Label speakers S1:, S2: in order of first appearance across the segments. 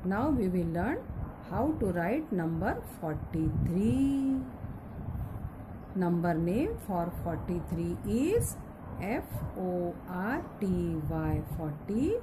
S1: Now we will learn how to write number 43. Number name for 43 is FORTY 40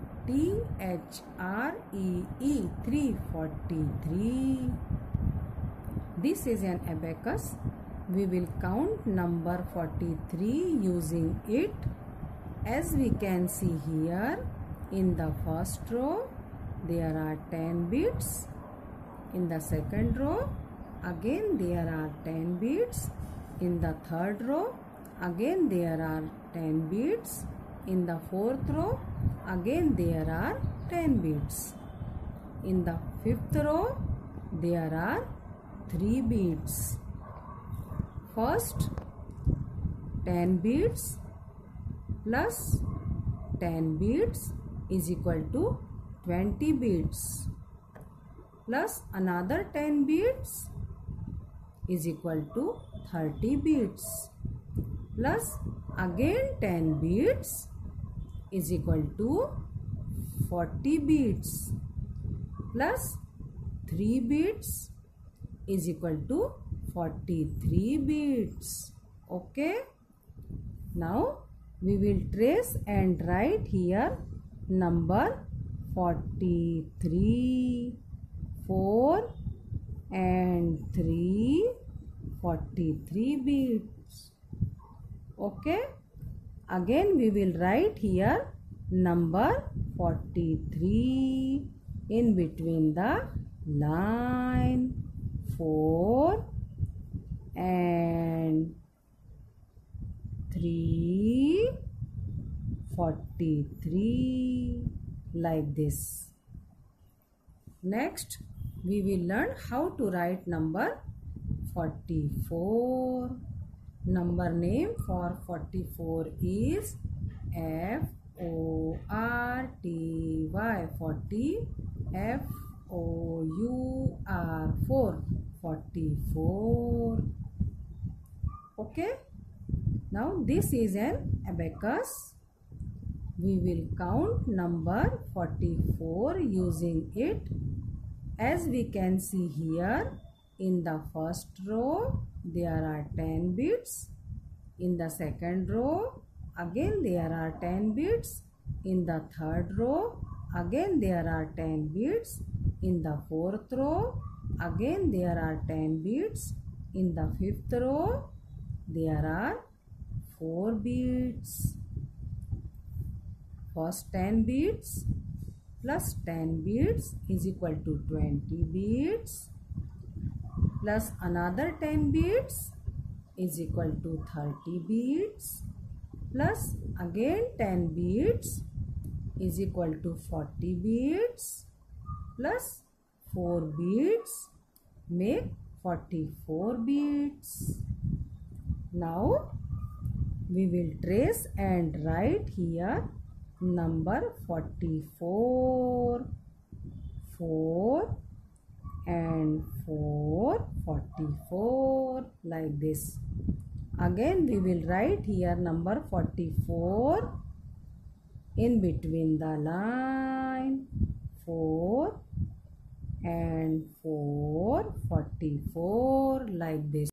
S1: THREE 343. This is an abacus. We will count number 43 using it. As we can see here, in the first row there are 10 beads. In the second row again there are 10 beads. In the third row again there are 10 beads. In the fourth row again there are 10 beads. In the fifth row there are 3 beads. First 10 beads plus 10 beads is equal to 20 beads plus another 10 beads is equal to 30 beads plus again 10 beads is equal to 40 beads plus 3 beads is equal to 43 beads. Okay. Now we will trace and write here number 43. 4 and 3, 43 beads. Okay. Again we will write here number 43 in between the line. 4 and 3, 43, like this. Next we will learn how to write number 44. Number name for 44 is FORTY 40 FOUR 44. Okay. Now this is an abacus. We will count number 44 using it. As we can see here, in the first row there are 10 beads. In the second row again there are 10 beads. In the third row again there are 10 beads. In the fourth row again there are 10 beads. In the fifth row there are 4 beads. First 10 beads plus 10 beads is equal to 20 beads plus another 10 beads is equal to 30 beads plus again 10 beads is equal to 40 beads plus 4 beads make 44 beads. Now we will trace and write here number 44. 4 and 4, 44, like this. Again we will write here number 44 in between the line. 4 and 4, 44, like this.